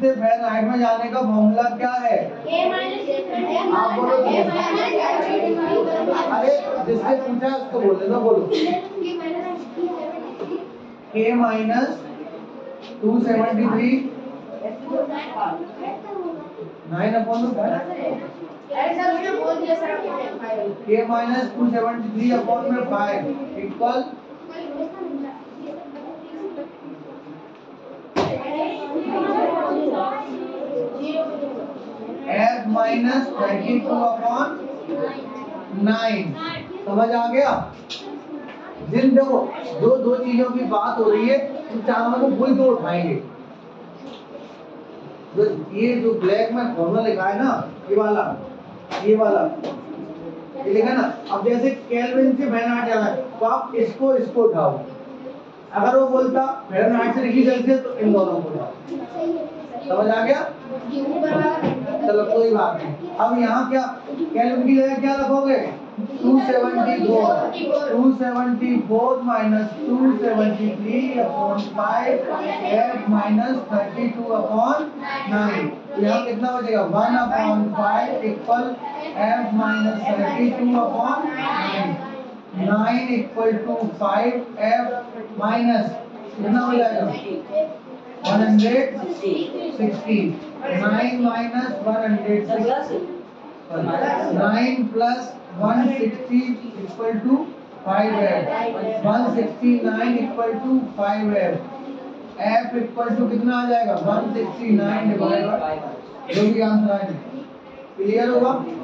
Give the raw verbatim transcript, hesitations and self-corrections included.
से फ़ारेनहाइट में जाने का फॉर्मूला क्या है? आप बोलो। अरे जिससे पूछा है उसको बोल दो, बोलो। K minus two seventy three nine upon K minus two seventy three upon में five equal F minus thirty two upon nine. समझ आ गया? जिन देखो दो दो चीजों की बात हो रही है, इन चारों को कोई तो उठाएंगे। जो ये जो ब्लैक में फॉर्मूला लिखा है ना, ये वाला ये वाला ये लिखा ना। अब जैसे केल्विन से फ़ारेनहाइट जाना है तो आप इसको इसको उठाओ। अगर वो बोलता फ़ारेनहाइट से डिग्री सेल्सियस तो इन दोनों को उठाओ। समझ आ गया? चलो कोई बात नहीं। अब यहाँ क्या केल्विन की जगह क्या रखोगे? Two seventy four two seventy four minus two seventy three upon five F minus thirty two upon nine. यहाँ कितना बचेगा? One upon five equal F minus thirty two upon nine. Nine equal to five F minus कितना हो जाएगा? One hundred sixty. Nine minus one hundred sixty, nine plus one sixty equal to five F. One sixty nine equal to five F. F equal to कितना आ जाएगा? One sixty nine divide by जो भी answer आएगा। Clear होगा?